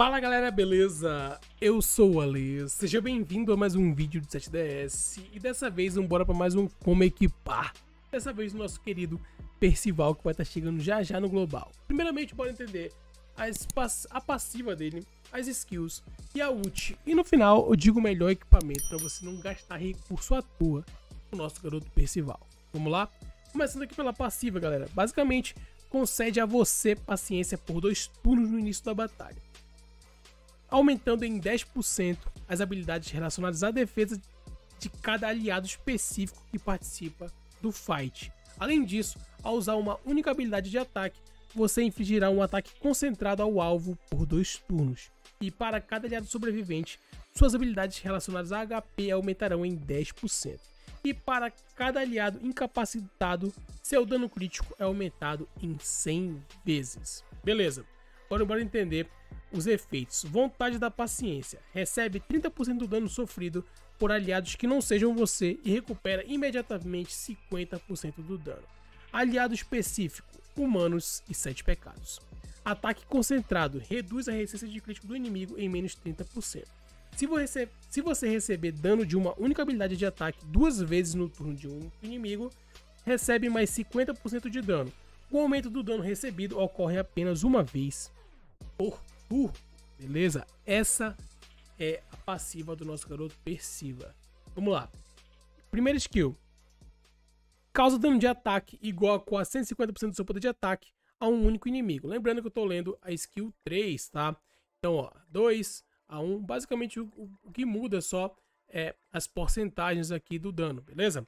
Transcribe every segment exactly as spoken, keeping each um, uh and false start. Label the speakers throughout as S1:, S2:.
S1: Fala galera, beleza? Eu sou o Ale, seja bem-vindo a mais um vídeo do sete D S e dessa vez vamos embora para mais um como equipar. Dessa vez o nosso querido Percival, que vai estar chegando já já no global. Primeiramente bora entender as pass a passiva dele, as skills e a ult. E no final eu digo o melhor equipamento para você não gastar recurso à toa com o nosso garoto Percival. Vamos lá? Começando aqui pela passiva, galera. Basicamente concede a você paciência por dois turnos no início da batalha, aumentando em dez por cento as habilidades relacionadas à defesa de cada aliado específico que participa do fight. Além disso, ao usar uma única habilidade de ataque, você infligirá um ataque concentrado ao alvo por dois turnos. E para cada aliado sobrevivente, suas habilidades relacionadas a H P aumentarão em dez por cento. E para cada aliado incapacitado, seu dano crítico é aumentado em cem vezes. Beleza, agora bora entender os efeitos. Vontade da paciência. Recebe trinta por cento do dano sofrido por aliados que não sejam você e recupera imediatamente cinquenta por cento do dano. Aliado específico, humanos e sete pecados. Ataque concentrado. Reduz a resistência de crítico do inimigo em menos trinta por cento. Se você, se você receber dano de uma única habilidade de ataque duas vezes no turno de um inimigo, recebe mais cinquenta por cento de dano. O aumento do dano recebido ocorre apenas uma vez por turno. Beleza? Essa é a passiva do nosso garoto Percival. Vamos lá. Primeira skill. Causa dano de ataque igual a quatrocentos e cinquenta por cento do seu poder de ataque a um único inimigo. Lembrando que eu tô lendo a skill três, tá? Então, ó, dois a um. Basicamente, o, o que muda só é as porcentagens aqui do dano, beleza?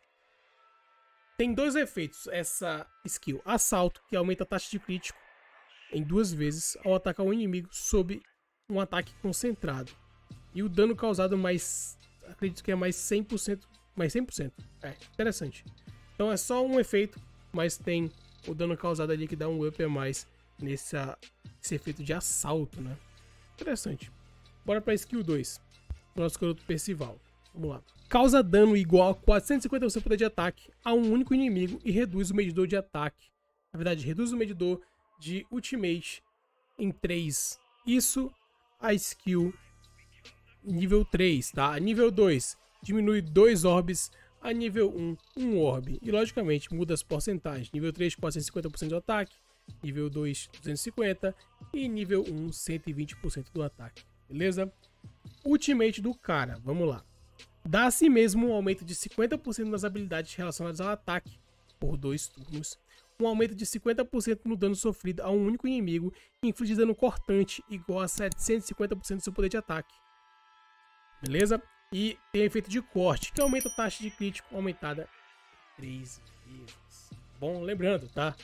S1: Tem dois efeitos essa skill. Assalto, que aumenta a taxa de crítico em duas vezes ao atacar um inimigo sob um ataque concentrado. E o dano causado mais, acredito que é mais cem por cento, mais cem por cento. É, interessante. Então é só um efeito, mas tem o dano causado ali que dá um up a mais nessa, nesse efeito de assalto, né? Interessante. Bora para skill dois. Nosso garoto Percival. Vamos lá. Causa dano igual a quatrocentos e cinquenta por cento do seu poder de ataque a um único inimigo e reduz o medidor de ataque. Na verdade, reduz o medidor de ultimate em três. Isso a skill nível três, tá? Nível dois diminui dois orbes, a nível um, um orbe. E logicamente muda as porcentagens. Nível três, quatrocentos e cinquenta por cento do ataque, nível dois, duzentos e cinquenta por cento e nível um, cento e vinte por cento do ataque. Beleza? Ultimate do cara, vamos lá. Dá a si mesmo um aumento de cinquenta por cento nas habilidades relacionadas ao ataque por dois turnos. Um aumento de cinquenta por cento no dano sofrido a um único inimigo e inflige dano cortante igual a setecentos e cinquenta por cento do seu poder de ataque. Beleza? E tem efeito de corte, que aumenta a taxa de crítico aumentada três vezes. Bom, lembrando, tá?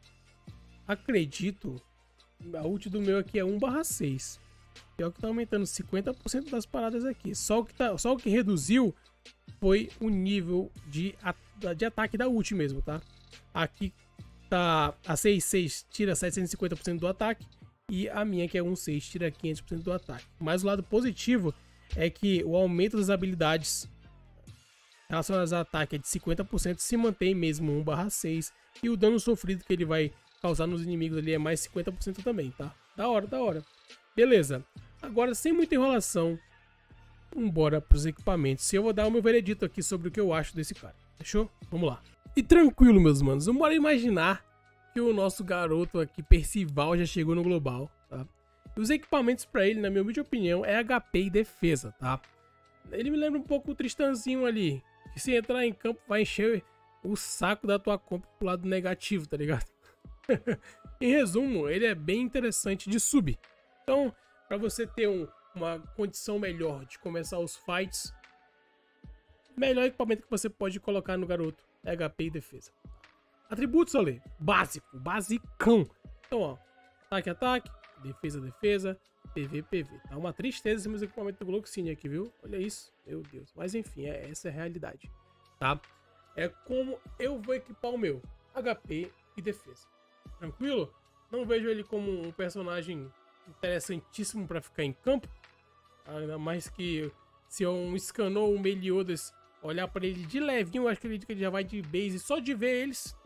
S1: Acredito, a ult do meu aqui é um barra seis. Pior que tá aumentando cinquenta por cento das paradas aqui. Só o que, tá, só o que reduziu foi o nível de, de ataque da ult mesmo, tá? Aqui tá a seis seis tira setecentos e cinquenta por cento do ataque e a minha que é um seis tira quinhentos por cento do ataque. Mas o lado positivo é que o aumento das habilidades relacionadas ao ataque é de cinquenta por cento, se mantém mesmo um barra seis e o dano sofrido que ele vai causar nos inimigos ali é mais cinquenta por cento também, tá? Da hora, da hora. Beleza. Agora, sem muita enrolação, vambora pros equipamentos. E eu vou dar o meu veredito aqui sobre o que eu acho desse cara. Fechou? Vamos lá. E tranquilo, meus manos, vamos imaginar que o nosso garoto aqui, Percival, já chegou no global, tá? E os equipamentos para ele, na minha humilde opinião, é H P e defesa, tá? Ele me lembra um pouco o Tristanzinho ali, que se entrar em campo vai encher o saco da tua compra pro lado negativo, tá ligado? Em resumo, ele é bem interessante de sub. Então, para você ter um, uma condição melhor de começar os fights, o melhor equipamento que você pode colocar no garoto é H P e defesa. Atributos, olha, básico, basicão. Então, ó, ataque, ataque, defesa, defesa, P V, P V. Tá uma tristeza esse meu equipamento do Gloxine aqui, viu? Olha isso, meu Deus. Mas enfim, é, essa é a realidade, tá? É como eu vou equipar o meu, H P e defesa. Tranquilo? Não vejo ele como um personagem interessantíssimo para ficar em campo. Ainda mais que se eu um Scannou ou um Meliodas olhar para ele de levinho, eu acho que ele já vai de base só de ver eles.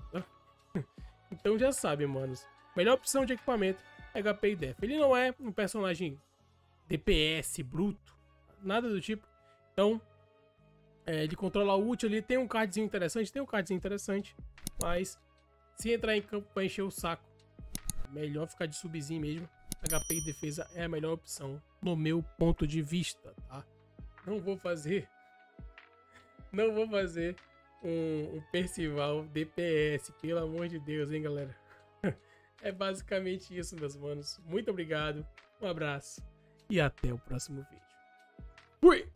S1: Então já sabe, manos. Melhor opção de equipamento é H P e Def. Ele não é um personagem D P S bruto, nada do tipo. Então, é, ele controla o ult ali, tem um cardzinho interessante, tem um cardzinho interessante, mas se entrar em campo pra encher o saco, melhor ficar de subzinho mesmo. H P e defesa é a melhor opção, no meu ponto de vista, tá? Não vou fazer, não vou fazer um, um Percival D P S, pelo amor de Deus, hein, galera? É basicamente isso, meus manos. Muito obrigado, um abraço e até o próximo vídeo. Fui!